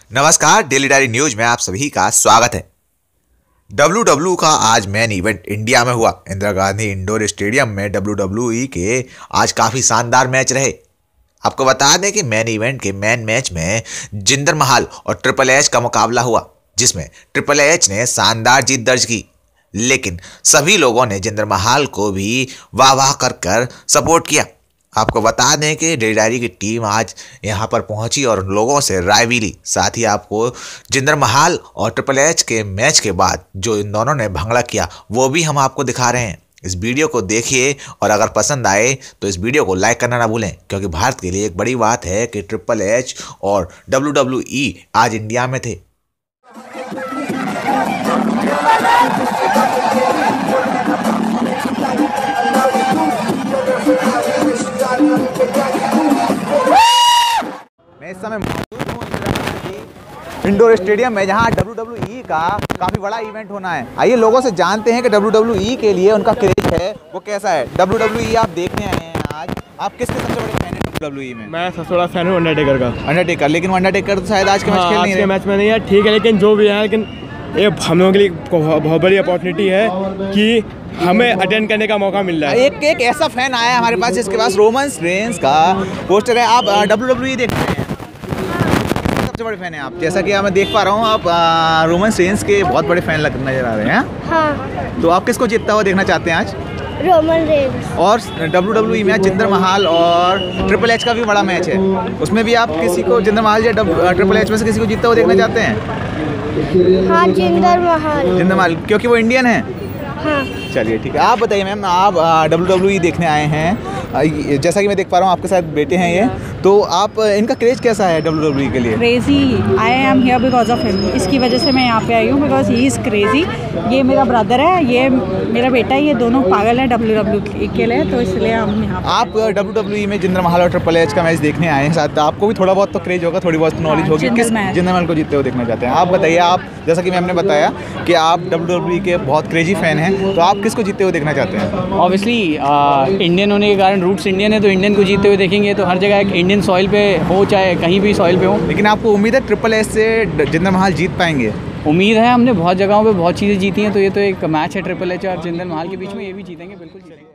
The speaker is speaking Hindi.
नमस्कार, डेली डायरी न्यूज में आप सभी का स्वागत है। WWE का आज मेन इवेंट इंडिया में हुआ। इंदिरा गांधी इंडोर स्टेडियम में WWE के आज काफी शानदार मैच रहे। आपको बता दें कि मेन इवेंट के मेन मैच में जिंदर महल और ट्रिपल एच का मुकाबला हुआ, जिसमें ट्रिपल एच ने शानदार जीत दर्ज की, लेकिन सभी लोगों ने जिंदर महल को भी वाह वाह कर सपोर्ट किया। आपको बता दें कि डेली डायरी की टीम आज यहां पर पहुंची और लोगों से राय भी ली। साथ ही आपको जिंदर महल और ट्रिपल एच के मैच के बाद जो इन दोनों ने भंगड़ा किया वो भी हम आपको दिखा रहे हैं। इस वीडियो को देखिए और अगर पसंद आए तो इस वीडियो को लाइक करना ना भूलें, क्योंकि भारत के लिए एक बड़ी बात है कि ट्रिपल एच और WWE आज इंडिया में थे। मैं इस समय मौजूद हूँ इंदिरा गांधी इंडोर स्टेडियम में, जहाँ WWE का काफ़ी बड़ा इवेंट होना है। आइए लोगों से जानते हैं कि WWE के लिए उनका क्रेज है वो कैसा है। WWE आप देखने आए हैं आज, आप किसके सबसे बड़े फैन हैं WWE में? मैं सबसे बड़ा फैन हूँ अंडरटेकर का। अंडरटेकर, लेकिन अंडरटेकर तो शायद आज के मैच खेल नहीं रहे। मैच में नहीं है, ठीक है, लेकिन जो भी है, लेकिन ये हम लोगों के लिए बहुत बड़ी अपॉर्चुनिटी है कि हमें अटेंड करने का मौका मिल रहा है। एक ऐसा फैन आया है हमारे पास जिसके पास रोमन रेंस का पोस्टर है। आप WWE देखते हैं, सबसे बड़े फैन हैं आप, जैसा कि मैं देख पा रहा हूँ। आप रोमन रेंस के बहुत बड़े फैन नजर आ रहे हैं। हाँ। तो आप किसको जीतता हुआ देखना चाहते हैं आज? Roman Reigns. और WWE में जिंदर महल और ट्रिपल एच का भी बड़ा मैच है, उसमें भी आप किसी को जिंदर महल या ट्रिपल एच में से किसी को जीतता हुआ देखना चाहते हैं? हाँ, जिंदर महल। जिंदर महल, क्योंकि वो इंडियन है। हाँ। चलिए ठीक है। आप बताइए मैम, आप WWE देखने आए हैं, जैसा कि मैं देख पा रहा हूँ आपके साथ बेटे हैं ये, तो आप इनका क्रेज कैसा है WWE के लिए? Crazy, I am here because of him. इसकी वजह से मैं यहाँ पे आई हूँ, बिकॉज ही इज़ क्रेजी। ये मेरा ब्रदर है, ये मेरा बेटा है, ये दोनों पागल है WWE के लिए, तो इसलिए हम यहाँ। आप WWE में जिंदर महल और ट्रिपल एच का मैच देखने आए हैं, साथ आपको भी थोड़ा बहुत तो क्रेज होगा, थोड़ी बहुत नॉलेज होगी। किस जिंदर महल को जीतते हुए देखना चाहते हैं? आप बताइए। आप जैसा कि मैम ने बताया कि आप WWE के बहुत क्रेजी फैन हैं, तो आप किसको जीतते हुए देखना चाहते हैं? ऑब्वियसली इंडियन होने के कारण, रूट्स इंडियन है तो इंडियन को जीतते हुए देखेंगे। तो हर जगह एक इंडियन सॉइल पे हो, चाहे कहीं भी सॉइल पे हो। लेकिन आपको उम्मीद है ट्रिपल एच से जिंदर महल जीत पाएंगे? उम्मीद है, हमने बहुत जगहों पे बहुत चीज़ें जीती हैं, तो ये तो एक मैच है ट्रिपल एच और जिंदर महल के बीच में, ये भी जीतेंगे बिल्कुल।